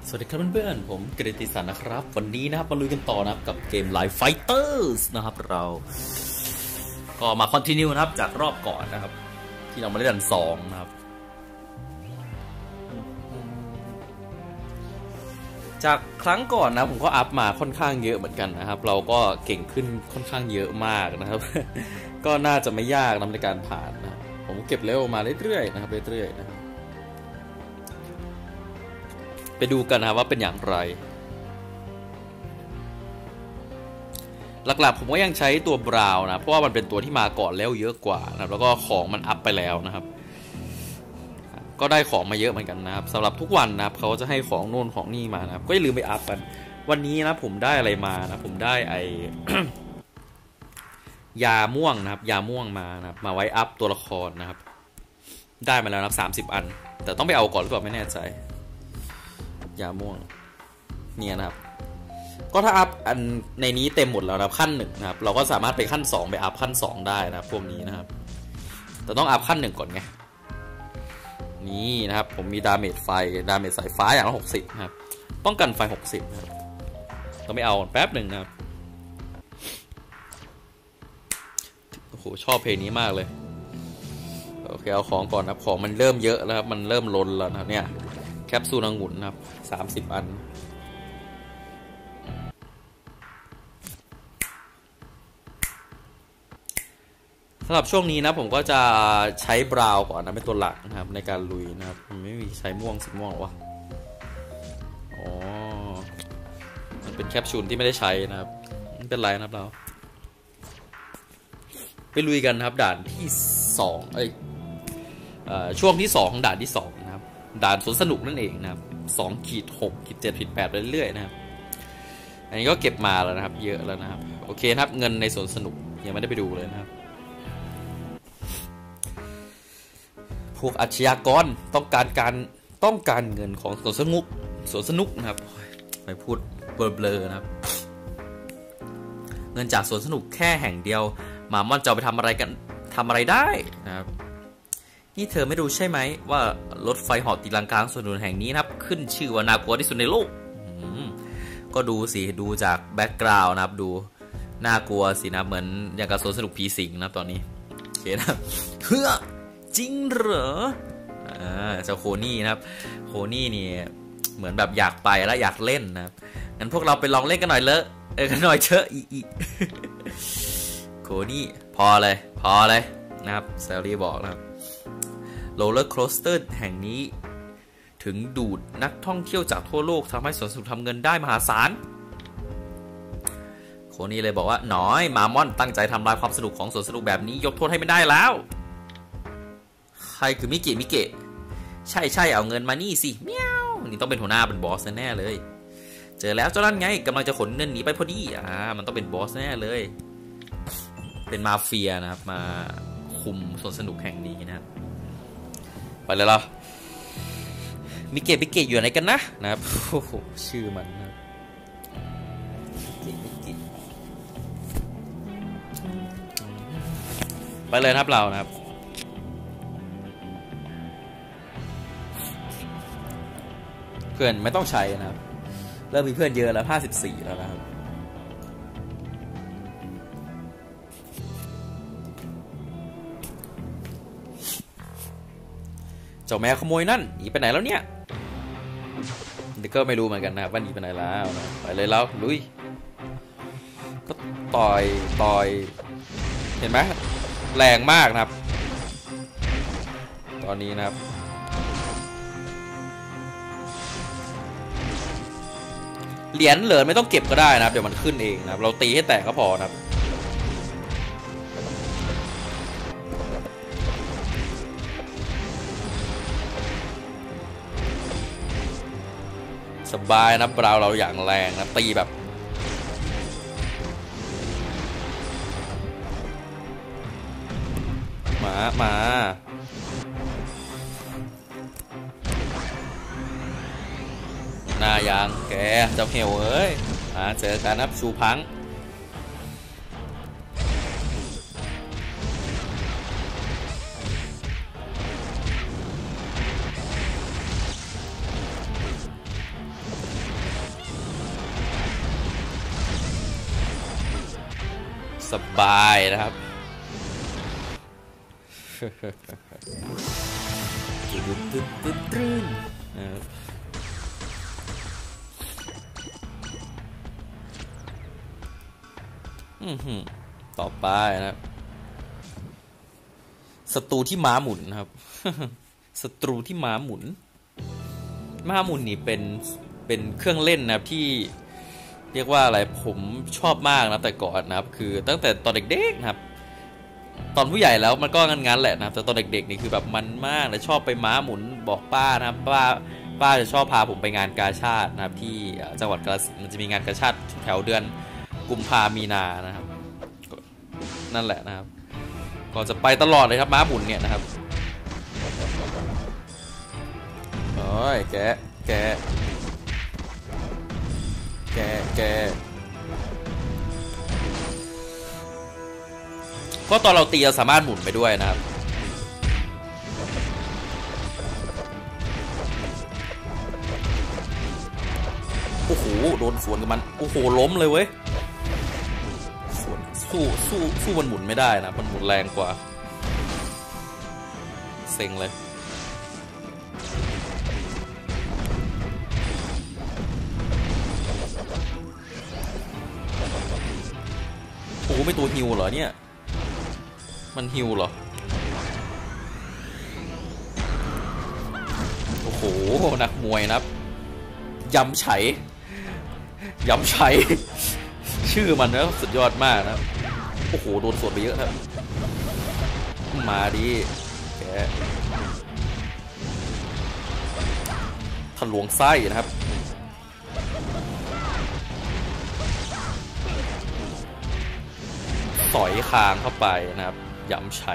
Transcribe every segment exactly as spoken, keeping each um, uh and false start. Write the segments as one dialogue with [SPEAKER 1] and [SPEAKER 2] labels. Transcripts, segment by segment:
[SPEAKER 1] สวัสดีครับเพื่อนๆผมกฤติสันนะครับวันนี้นะครับมาลุยกันต่อนะครับกับเกม Live Fighters นะครับเราก็มาคอนติเนียนะครับจากรอบก่อนนะครับที่เรามาเล่นดันสองนะครับจากครั้งก่อนนะผมก็อัพมาค่อนข้างเยอะเหมือนกันนะครับเราก็เก่งขึ้นค่อนข้างเยอะมากนะครับก็น่าจะไม่ยากในการผ่านนะผมเก็บเลเวลมาเรื่อยๆนะครับเรื่อยๆนะครับไปดูกันนะครับว่าเป็นอย่างไรหลักๆผมก็ยังใช้ตัวบราวน์นะเพราะว่ามันเป็นตัวที่มาก่อนแล้วเยอะกว่านะแล้วก็ของมันอัพไปแล้วนะครับก็ได้ของมาเยอะเหมือนกันนะครับสำหรับทุกวันนะครับเขาจะให้ของโน่นของนี่มานะครับก็อย่าลืมไปอัพกันวันนี้นะผมได้อะไรมานะผมได้ไอ ยาม่วงนะครับยาม่วงมานะครับมาไว้อัพตัวละครนะครับได้มาแล้วนะครับสามสิบอันแต่ต้องไปเอาก่อนหรือเปล่าไม่แน่ใจยาม่วงเนี่ยนะครับก็ถ้าอัพอันในนี้เต็มหมดแล้วนะขั้นหนึ่งนะครับเราก็สามารถไปขั้นสองไปอัพขั้นสองได้นะครับพวกนี้นะครับแต่ต้องอัพขั้นหนึ่งก่อนไงนี่นะครับผมมีดาเมจไฟดาเมจสายฟ้าอย่างละหกสิบนะครับป้องกันไฟหกสิบนะครับต้องไปเอาแป๊บหนึ่งนะครับโอ้โหชอบเพลงนี้มากเลยโอเคเอาของก่อนนะครับของมันเริ่มเยอะแล้วครับมันเริ่มล้นแล้วนะครับเนี่ยแคปซูลองุ่นนะครับสามสิบอันสำหรับช่วงนี้นะผมก็จะใช้บราวน์ก่อนนะเป็นตัวหลักนะครับในการลุยนะครับมันไม่มีใช้ม่วงสีม่วงหรอวะอ๋อมันเป็นแคปซูลที่ไม่ได้ใช้นะครับไม่เป็นไรนะครับเราไปลุยกันนะครับด่านที่สองเอ้ยช่วงที่สองของด่านที่สองนะครับด่านสวนสนุกนั่นเองนะครับสองขีดหกขีดเจ็ดขีดแปดไปเรื่อยๆนะครับอันนี้ก็เก็บมาแล้วนะครับเยอะแล้วนะครับโอเคนะครับเงินในสวนสนุกยังไม่ได้ไปดูเลยนะครับพวกอาชญากรต้องการการต้องการเงินของสวนสนุกสวนสนุกนะครับไม่พูดเบลอๆนะครับเงินจากสวนสนุกแค่แห่งเดียวหมาม่อนจะไปทำอะไรกันทำอะไรได้นะครับนี่เธอไม่รู้ใช่ไหมว่ารถไฟเหาะตีลังกาสวนสนุกแห่งนี้นะครับขึ้นชื่อว่าน่ากลัวที่สุดในโลกก็ดูสิดูจากแบ็กกราวน์นะครับดูน่ากลัวสินะเหมือนอย่างกับสวนสนุกผีสิงนะตอนนี้โอเคนะเฮ้อจริงเหรออ่าเจ้าโคนี่นะครับโคนี่นี่เหมือนแบบอยากไปแล้วอยากเล่นนะครับงั้นพวกเราไปลองเล่นกันหน่อยเลอะเออกันหน่อยเชอะอีอีโคนี่พอเลยพอเลยนะครับแซลลี่บอกนะครับโรลเลอร์โคสเตอร์แห่งนี้ถึงดูดนักท่องเที่ยวจากทั่วโลกทำให้สวนสนุกทำเงินได้มหาศาลโคนี่เลยบอกว่าน้อยมามอนตั้งใจทำลายความสนุกของสวนสนุกแบบนี้ยกโทษให้ไม่ได้แล้วใครคือมิเกะมิเกะใช่ใช่เอาเงินมานี่สิเมียวนี่ต้องเป็นหัวหน้าเป็นบอสแน่เลยเจอแล้วเจ้านั่นไงกำลังจะขนเงินหนีไปพอดีอ่ามันต้องเป็นบอสแน่เลยเป็นมาเฟียนะครับมาคุมสวนสนุกแห่งนี้นะครับไปเลยล่ะมิเกะมิเกะอยู่ไหนกันนะนะครับโอ้โหชื่อมันนะไปเลยครับเรานะครับเพื่อนไม่ต้องใช้นะครับเริ่มมีเพื่อนเยอะแล้วห้าสิบสี่แล้วนะครับเจ้าแม่ขโมยนั่นหนีไปไหนแล้วเนี่ยเด็กก็ไม่รู้เหมือนกันนะว่าหนีไปไหนแล้วนะไปเลยแล้วลุยก็ต่อยต่อยเห็นไหมแรงมากนะครับตอนนี้นะครับเหรียญเหลือไม่ต้องเก็บก็ได้นะครับเดี๋ยวมันขึ้นเองนะครับเราตีให้แตกก็พอนะครับสบายนะเราเราอย่างแรงนะตีแบบมามาหน้ายางแกเจ้าเหี่ยวเอ้ยมาเจอกันนะชูพัง พสบายนะครับตึ๊ดตึ๊ดตึ๊ดตึ๊ดนะครับต่อไปนะครับศัตรูที่ม้าหมุนนะครับศัตรูที่ม้าหมุนม้าหมุนนี่เป็นเป็นเครื่องเล่นนะครับที่เรียกว่าอะไรผมชอบมากนะแต่ก่อนนะครับคือตั้งแต่ตอนเด็กๆนะครับตอนผู้ใหญ่แล้วมันก็งั้นๆแหละนะครับแต่ตอนเด็กๆนี่คือแบบมันมากและชอบไปม้าหมุนบอกป้านะครับป้าป้าจะชอบพาผมไปงานกาชาดนะครับที่จังหวัดกาฬสินธุ์มันจะมีงานกาชาดแถวเดือนกุมภามีนานะครับนั่นแหละนะครับก็จะไปตลอดเลยครับม้าหมุนเนี่ยนะครับโอ้ยแกแกแกแกก็ตอนเราตีเราสามารถหมุนไปด้วยนะครับโอ้โหโดนสวนกับมันโอ้โหล้มเลยเว้ยสวนสู้สู้สู้มันหมุนไม่ได้นะมันหมุนแรงกว่าเซ็งเลยโอ้โหไม่ตัวฮิวเหรอเนี่ยมันฮิวเหรอโอ้โหนักมวยนะครับยำไฉยำไฉชื่อมันนะสุดยอดมากนะโอ้โหโดนสวนไปเยอะครับมาดิแกทะลวงไส้นะครับสอยคางเข้าไปนะครับยำไฉ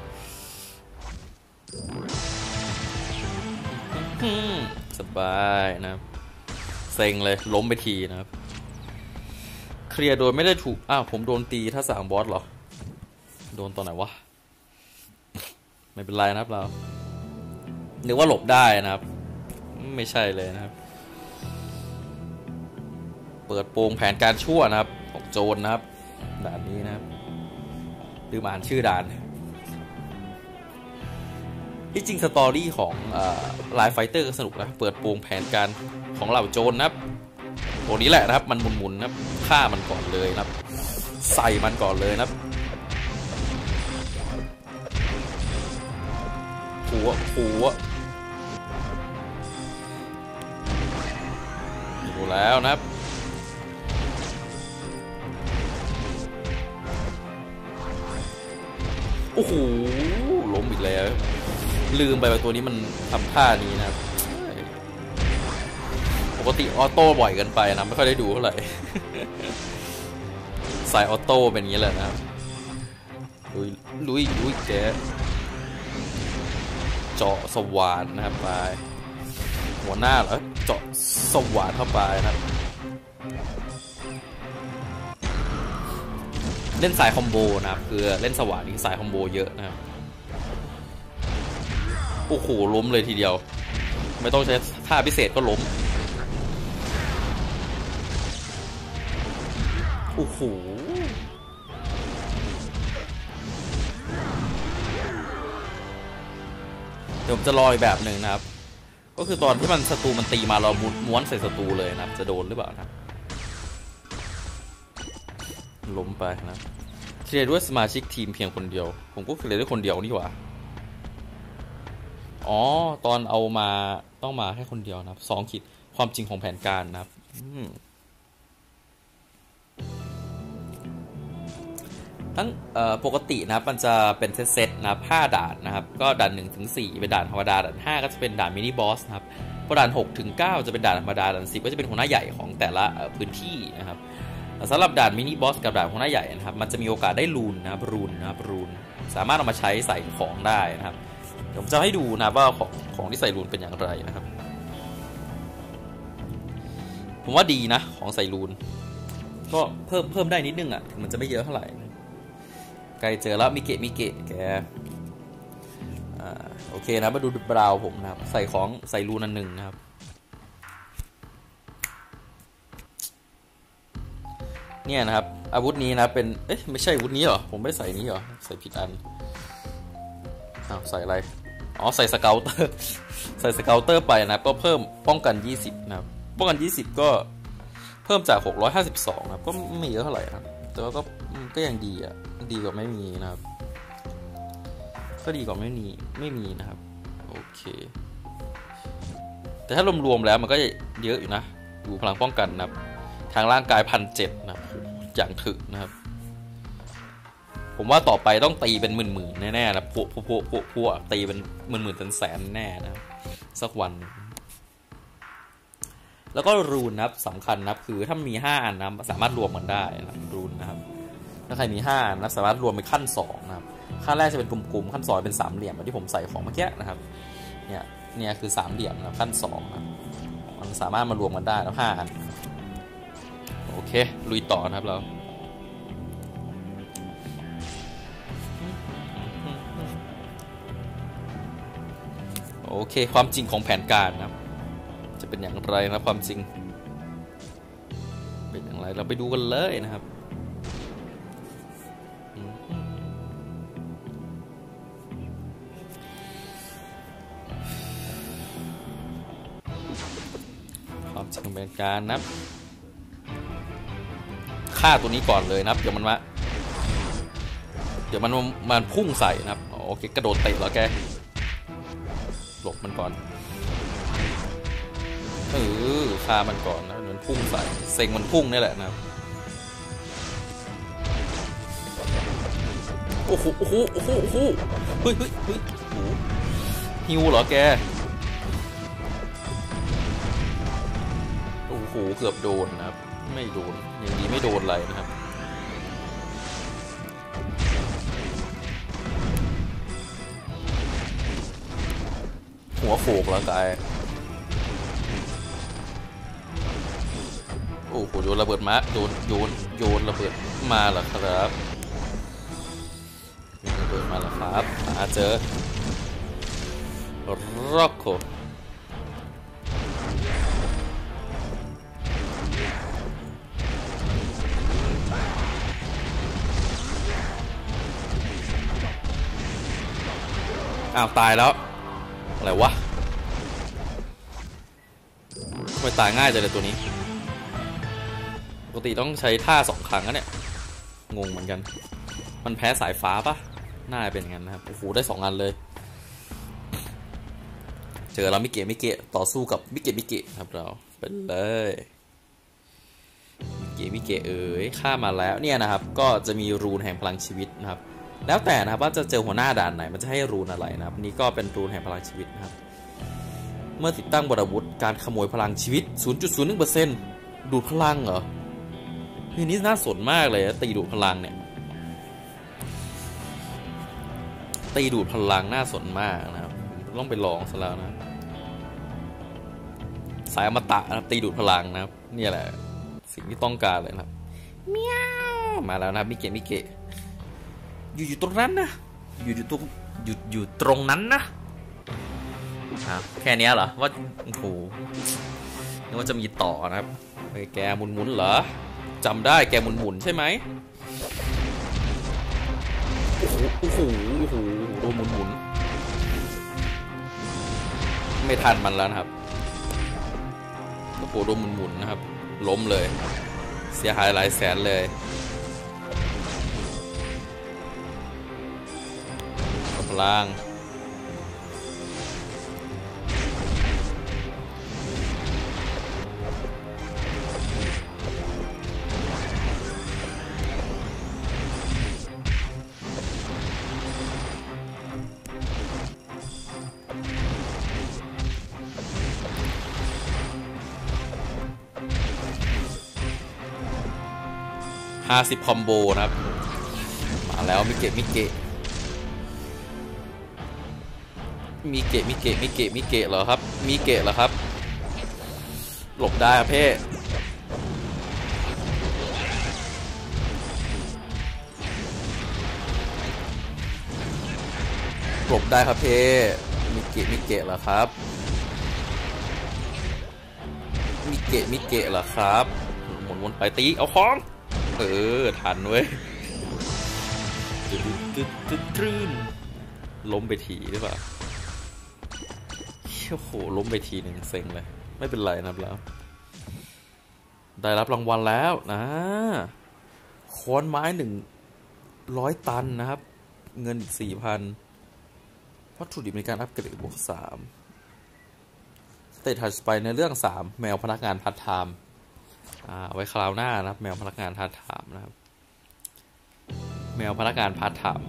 [SPEAKER 1] สบายนะครับเซ็งเลยล้มไปทีนะครับเคลียร์โดยไม่ได้ถูกอ้าวผมโดนตีถ้าสามบอสเหรอโดนตอนไหนวะไม่เป็นไรนะครับเรานึกว่าหลบได้นะครับไม่ใช่เลยนะครับเปิดโปงแผนการชั่วนะครับของโจรนะครับด่านนี้นะครับลืมอ่านชื่อด่านที่จริงสตอรี่ของไลฟ์ไฟเตอร์ก็สนุกนะเปิดโปงแผนการของเหล่าโจรนะครับตัวนี้แหละนะครับมันหมุนๆนะครับฆ่ามันก่อนเลยนะครับใส่มันก่อนเลยนะครับหัวหัวดูแล้วนะครับโอ้โหล้มอีกแล้วลืมไปว่าตัวนี้มันทำท่านี้นะครับปกติออโต้บ่อยกันไปนะไม่ค่อยได้ดูเท่าไหร่สายออโต้เป็นอย่างนี้แหละนะครับลุยลุยลุยแกเจาะสว่านนะครับไปหัวหน้าเหรอเจาะสว่านเข้าไปนะครับเล่นสายคอมโบนะครับคือเล่นสว่านนี่สายคอมโบเยอะนะครับโอ้โหล้มเลยทีเดียวไม่ต้องใช้ท่าพิเศษก็ล้มโอ้โหเดี๋ยวผมจะรออีกแบบหนึ่งนะครับก็คือตอนที่มันศัตรูมันตีมาเราม้วนใส่ศัตรูเลยนะครับจะโดนหรือเปล่านะล้มไปนะเคลียร์ด้วยสมาชิกทีมเพียงคนเดียวผมก็เคลียร์ด้วยคนเดียวนี่หว่าอ๋อตอนเอามาต้องมาแค่คนเดียวนะครับสองขีดความจริงของแผนการนะครับทั้งปกตินะครับมันจะเป็นเซตๆนะครับห้าด่านนะครับก็ด่านหนึ่งถึงสี่เป็นด่านธรรมดาด่านห้าก็จะเป็นด่านมินิบอสนะครับพอด่านหกถึงเก้าจะเป็นด่านธรรมดาด่านสิบก็จะเป็นหัวหน้าใหญ่ของแต่ละพื้นที่นะครับสำหรับด่านมินิบอสกับด่านหัวหน้าใหญ่นะครับมันจะมีโอกาสได้รูนนะครับรูนนะครับรูนสามารถเอามาใช้ใส่ของได้นะครับเดี๋ยวผมจะให้ดูนะว่าของของที่ใส่รูนเป็นอย่างไรนะครับผมว่าดีนะของใส่รูนก็เพิ่มเพิ่มได้นิดนึงอ่ะถึงมันจะไม่เยอะเท่าไหร่ใกล้เจอแล้วมิเกะมิเกะแกอ่าโอเคนะมาดูบราวผมนะครับใส่ของใส่รูนอันหนึ่งนะครับเนี่ยนะครับอาวุธนี้นะเป็นเอ๊ะไม่ใช่อาวุธนี้เหรอผมไม่ใส่นี้เหรอใส่ผิดอันอ้าวใส่อะไรอ๋อใส่สเกลเตอร์ใส่สเกลเตอร์ไปนะก็เพิ่มป้องกันยี่สิบนะครับป้องกันยี่สิบก็เพิ่มจากหกร้อยห้าสิบสองนะครับก็ไม่เยอะเท่าไหร่ครับแต่ว่าก็ก็ยังดีอ่ะดีกว่าไม่มีนะครับก็ดีกว่าไม่มีไม่มีนะครับโอเคแต่ถ้ารวมๆแล้วมันก็เยอะอยู่นะดูพลังป้องกันนะครับทางร่างกายพันเจ็ดนะครับอย่างถึกนะครับผมว่าต่อไปต้องตีเป็นหมื่นๆแน่ๆนะพวกพวกพวกพวกตีเป็นหมื่นๆแสนๆแน่นะครับสักวันแล้วก็รูนนะครับสำคัญนะครับคือถ้ามีห้าอันนะสามารถรวมกันได้นะรูนนะครับถ้าใครมีห้านะสามารถรวมเป็นขั้นสองนะครับขั้นแรกจะเป็นกลมๆขั้นสองเป็นสามเหลี่ยมที่ผมใส่ของเมื่อกี้นะครับเนี่ยเนี่ยคือสามเหลี่ยมนะขั้นสองนะมันสามารถมารวมกันได้แล้วห้าอันโอเคลุยต่อนะครับเราโอเคความจริงของแผนการนะครับจะเป็นอย่างไรนะความจริงเป็นอย่างไรเราไปดูกันเลยนะครับความจริงของแผนการนะครับฆ่าตัวนี้ก่อนเลยนะครับเดี๋ยวมันมาเดี๋ยวมันมันพุ่งใส่นะครับโอเคกระโดดเตะแล้วแกหลบมันก่อนเออฆ่ามันก่อนนะมันพุ่งใส่เซ็งมันพุ่งนี่แหละนะครับโอ้โหโอ้โหโอ้โหโอ้โหเฮ้ยเฮ้ยเฮ้ยฮิวเหรอแกโอ้โหเกือบโดนนะครับไม่โดนอย่างนี้ไม่โดนอะไรนะครับหัวโขกแล้วกายโอ้โหโยนระเบิดมาโยนโยนโยนระเบิดมาเหรอครับโยนระเบิดมาเหรอครับหาเจอร็อกโคอ้าวตายแล้วอะไรวะทำไมตายง่ายจังเลยตัวนี้ปกติต้องใช้ท่าสองครั้งนะเนี่ยงงเหมือนกันมันแพ้สายฟ้าปะน่าจะเป็นอย่างนั้นนะครับโอ้โหได้สองอันเลยเจอเรามิเกะมิเกะต่อสู้กับมิเกะมิเกะครับเราเป็นเลยมิเกะมิเกะเอ๋ยฆ่ามาแล้วเนี่ยนะครับก็จะมีรูนแห่งพลังชีวิตนะครับแล้วแต่นะครับว่าจะเจอหัวหน้าด่านไหนมันจะให้รูนอะไรนะครับนี่ก็เป็นรูนแห่งพลังชีวิตนะครับเมื่อติดตั้งบทอาวุธการขโมยพลังชีวิต ศูนย์จุดศูนย์หนึ่งเปอร์เซ็นต์ ดูดพลังเหรอทีนี้น่าสนมากเลยตีดูดพลังเนี่ยตีดูดพลังน่าสนมากนะครับต้องไปลองซะแล้วนะสายอมตะนะครับตีดูดพลังนะครับนี่แหละสิ่งที่ต้องการเลยนะครับเมียวมาแล้วนะครับมิเกะมิเกะอยู่อยู่ตรงนั้นนะอยู่อยู่ตรงอยู่อยู่ตรงนั้นนะแค่นี้เหรอว่าโอ้โหนึกว่าจะมีต่อนะครับแกหมุนหมุนเหรอจำได้แกหมุนหมุนใช่ไหมโอ้โหโอ้โหโอ้โหโดนหมุนหมุนไม่ทันมันแล้วนะครับโอ้โหโดนหมุนหมุนนะครับล้มเลยเสียหายหลายแสนเลยพลังห้าสิบคอมโบนะครับมาแล้วมิเกะมิเกะมิเกะมิเกะมิเกะมิเกะเหรอครับมิเกะเหรอครับหลบได้ครับเพ่หลบได้ครับเพ่มิเกะมิเกะเหรอครับมิเกะมิเกะเหรอครับหมุนวนไปตีเอาของเออทันเว้ยตึ๊ดตึ๊ดตึ๊ดตึ๊ดล้มไปทีหรือเปล่าโอ้โหล้มไปทีหนึ่งเซ็งเลยไม่เป็นไรนะครับแล้วได้รับรางวัลแล้วนะค้อนไม้หนึ่งร้อยตันนะครับเงินอีกสี่พันวัตถุดิบในการอัปเกรดบวกสามสเตทัชไปในเรื่องสามแมวพนักงานพาร์ทไทม์ไว้คราวหน้านะครับแมวพนักงานพาร์ทไทม์นะครับแมวพนักงานพาร์ทไทม์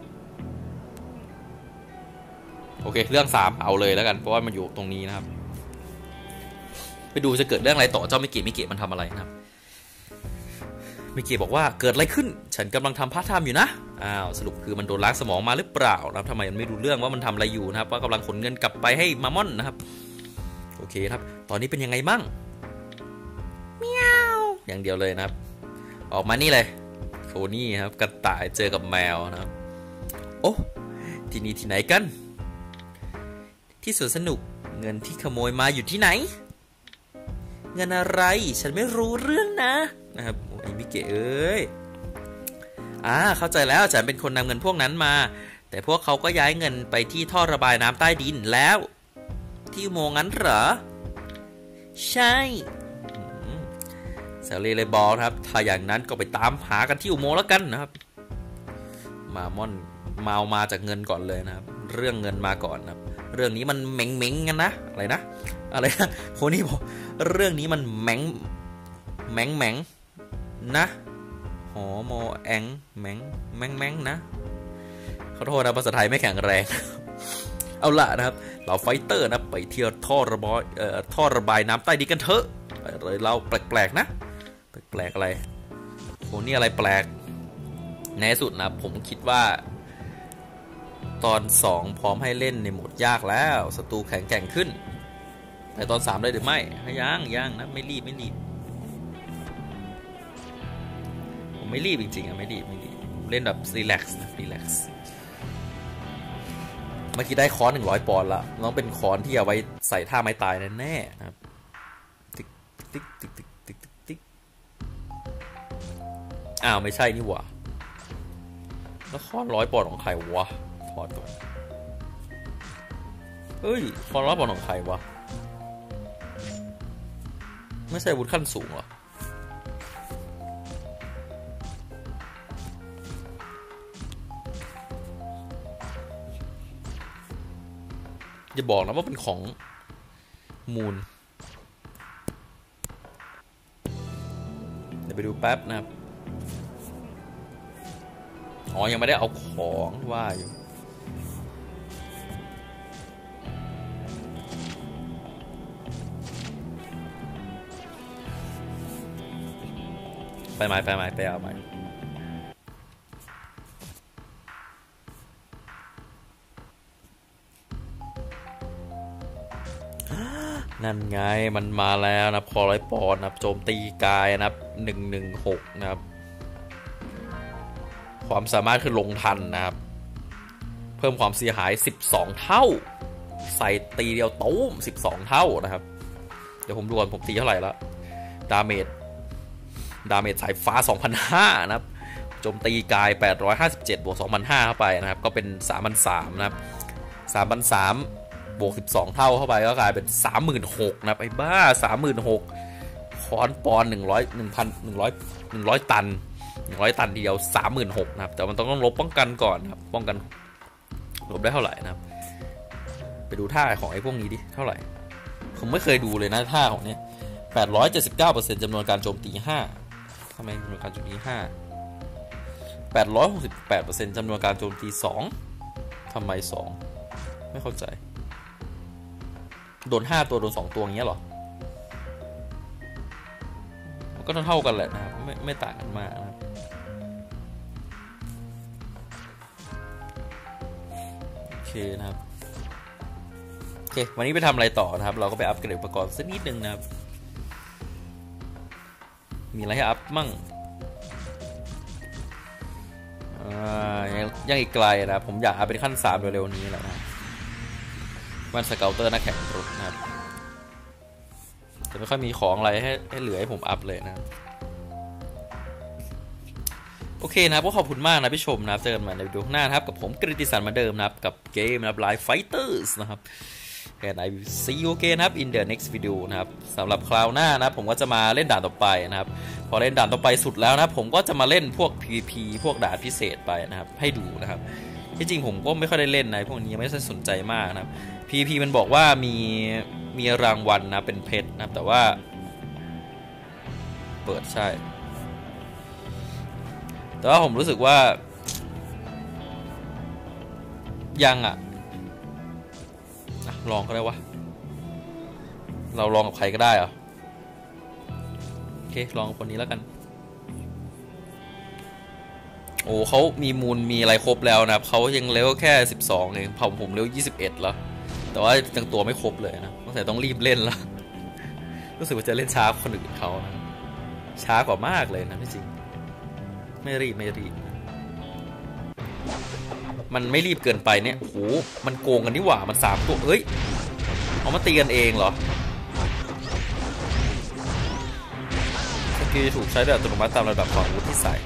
[SPEAKER 1] โอเคเรื่องสามเอาเลยแล้วกันเพราะว่ามันอยู่ตรงนี้นะครับไปดูจะเกิดเรื่องอะไรต่อเจ้ามิเกะมิเกะมันทำอะไรนะครับมิเกะบอกว่าเกิดอะไรขึ้นฉันกำลังทำพาร์ทไทม์อยู่นะอ้าวสรุปคือมันโดนล้างสมองมาหรือเปล่านะครับทำไมมันไม่รู้เรื่องว่ามันทำอะไรอยู่นะครับว่ากำลังขนเงินกลับไปให้มามอนนะครับโอเคครับตอนนี้เป็นยังไงมั่งเมียวอย่างเดียวเลยนะครับออกมานี่เลยโฟนี่ครับกระต่ายเจอกับแมวนะครับโอ้ที่นี่ที่ไหนกันที่สวนสนุกเงินที่ขโมยมาอยู่ที่ไหนเงินอะไรฉันไม่รู้เรื่องนะนะครับโอ้ยมิเกะเอ้ยอ่าเข้าใจแล้วฉันเป็นคนนำเงินพวกนั้นมาแต่พวกเขาก็ย้ายเงินไปที่ท่อระบายน้ำใต้ดินแล้วที่อุโมงค์งั้นเหรอใช่เซลลี่เลยบอกครับถ้าอย่างนั้นก็ไปตามหากันที่อุโมงค์แล้วกันนะครับมามอนเมามาจากเงินก่อนเลยนะครับเรื่องเงินมาก่อนนะครับเรื่องนี้มันเหม็งเม้งกันนะอะไรนะอะไรนะคนนี้บอกเรื่องนี้มันแมงแมงแมงนะหอโมแองแมงแมงแมงนะขอโทษนะภาษาไทยไม่แข็งแรงเอาละนะครับเราไฟเตอร์นะไปเที่ยวท่อระบายเอ่อท่อระบายน้ำใต้ดินกันเถอะเลยเราแปลกๆนะแปลกๆอะไรโหนี่อะไรแปลกในสุดนะผมคิดว่าตอนสองพร้อมให้เล่นในโหมดยากแล้วศัตรูแข็งแกร่งขึ้นแต่ตอนสามได้หรือไม่ยังยังนะไม่รีบไม่รีบผมไม่รีบจริงๆอะไม่รีบไม่รีบเล่นแบบรีแลกซ์นะรีแลกซ์เมื่อกี้ได้คอนหนึ่งร้อยปอนด์ละน้องเป็นคอนที่เอาไว้ใส่ท่าไม้ตายแน่ๆนะครับติ๊กติ๊กติ๊กติ๊กติ๊กติ๊กอ้าวไม่ใช่นี่หว่าแล้วคอนร้อยปอนด์ของใครวะถอดก่อนเฮ้ยคอนร้อยปอนด์ของใครวะไม่ใช่อาวุธขั้นสูงเหรออย่าบอกนะว่าเป็นของมูลเดี๋ยวไปดูแป๊บนะครับอ๋อยังไม่ได้เอาของว่าอยู่ไปไหมไปไหมไปเอาไหมนั่นไงมันมาแล้วนะพอร้อยปอนด์นะโจมตีกายนะหนึ่งหนึ่งหกนะครับความสามารถคือลงทันนะครับเพิ่มความเสียหายสิบสองเท่าใส่ตีเดียวตุ้มสิบสองเท่านะครับเดี๋ยวผมดูก่อนผมตีเท่าไหร่แล้วดาเมจดาเมจสายฟ้า สองพันห้าร้อย นะครับโจมตีกายแปดร้อยห้าสิบเจ็ดบวก สองพันห้าร้อย เข้าไปนะครับก็เป็น สามพันสามร้อย นะครับ สามพันสามร้อย บวกสิบสองเท่าเข้าไปก็กลายเป็น สามหมื่นหกพัน นะครับไอ้บ้า สามหมื่นหกพัน คอนปอนหนึ่งร้อย หนึ่งพัน หนึ่งร้อย หนึ่งร้อยตันหนึ่งร้อยตันทีเดียว สามหมื่นหกพัน นะครับแต่มันต้องลบป้องกันก่อนนะครับป้องกันลบได้เท่าไหร่นะครับไปดูท่าของไอ้พวกนี้ดิเท่าไหร่ผมไม่เคยดูเลยนะท่าของเนี้ย แปดร้อยเจ็ดสิบเก้าเปอร์เซ็นต์ จำนวนการโจมตีห้าทำไมจำนวนการโจมตีห้า แปดร้อยหกสิบแปดเปอร์เซ็นต์ จำนวนการโจมตีสองทำไมสองไม่เข้าใจโดนห้าตัวโดนสองตัวอย่างเงี้ยหรอก็เท่ากันแหละนะครับไม่ไม่ต่างกันมากนะครับโอเคนะครับโอเควันนี้ไปทำอะไรต่อนะครับเราก็ไปอัปเกรดอุปกรณ์สักนิดนึงนะครับมีอะไรให้อัพมั่งยังอีกไกลนะผมอยากอัพเป็นขั้นสามเร็วๆนี้แหละนะมันสเกลเตอร์นักแข่งรถนะครับแต่ไม่ค่อยมีของอะไรให้ให้เหลือให้ผมอัพเลยนะโอเคนะครับก็ขอบคุณมากนะพี่ชมนะครับเจอกันใหม่ในวิดีโอหน้านะครับกับผมกฤติสันเหมือนเดิมนะครับกับเกมนะครับ Live Fighters นะครับ and I will see you again นะครับ in the next video นะครับสำหรับคราวหน้านะครับผมก็จะมาเล่นด่านต่อไปนะครับพอเล่นด่านต่อไปสุดแล้วนะครับผมก็จะมาเล่นพวก พี วี พี พวกด่านพิเศษไปนะครับให้ดูนะครับที่จริงผมก็ไม่ค่อยได้เล่นนะพวกนี้ไม่ได้สนใจมากนะครับ พี วี พี มันบอกว่ามีมีรางวัล นะเป็นเพชรนะครับแต่ว่าเปิดใช่แต่ว่าผมรู้สึกว่ายังอ่ะลองก็ได้วะเราลองกับใครก็ได้เหรอโอเคลองกับคนนี้แล้วกันโอ้เขามีมูลมีอะไรครบแล้วนะครับเขายังเลเวลแค่สิบสองเองผมผมเลเวลยี่สิบเอ็ดแล้วแต่ว่ายังตัวไม่ครบเลยนะตั้งแต่ต้องรีบเล่นแล้วรู้สึกว่าจะเล่นช้าคนอื่นเขานะช้ากว่ามากเลยนะที่จริงไม่รีบไม่รีบมันไม่รีบเกินไปเนี่ยโหมันโกงกันนี่หว่ามันสามตัวเอ้ยเอามาตีกันเองเหรอสกิลถูกใช้โดยอัตโนมัติตามระดับความอาวุธที่ใส่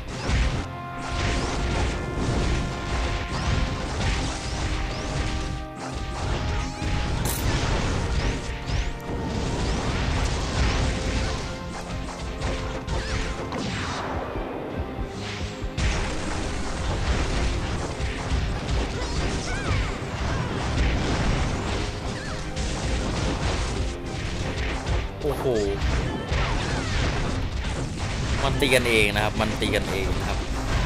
[SPEAKER 1] โอ้โหมันตีกันเองนะครับมันตีกันเองนะครับ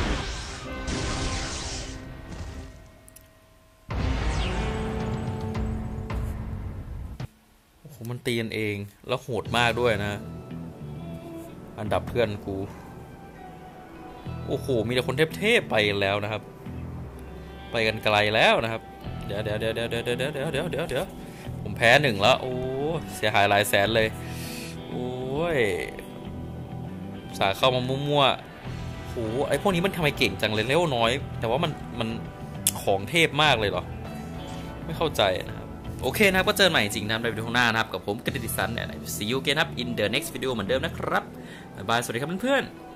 [SPEAKER 1] โอ้โหมันตีกันเองแล้วโหดมากด้วยนะอันดับเพื่อนกูโอ้โหมีแต่คนเทพๆไปแล้วนะครับไปกันไกลแล้วนะครับเดี๋ยวเดี๋ยวเดี๋ยวเดี๋ยวเดี๋ยวเดี๋ยวเดี๋ยวเดี๋ยวเดี๋ยวเดี๋ยวผมแพ้หนึ่งแล้วโอ้เสียหายหลายแสนเลยโอ้ยสาเข้ามามั่วๆโอ้ไอพวกนี้มันทำไมเก่งจังเลยเลเวลน้อยแต่ว่ามันมันของเทพมากเลยเหรอไม่เข้าใจนะครับโอเคนะครับก็เจอใหม่จริงนะในวิดีโอหน้านะครับกับผมกฤติสันเนี่ย see you again ครับ in the next video เหมือนเดิมนะครับบ๊ายบายสวัสดีครับเพื่อนๆ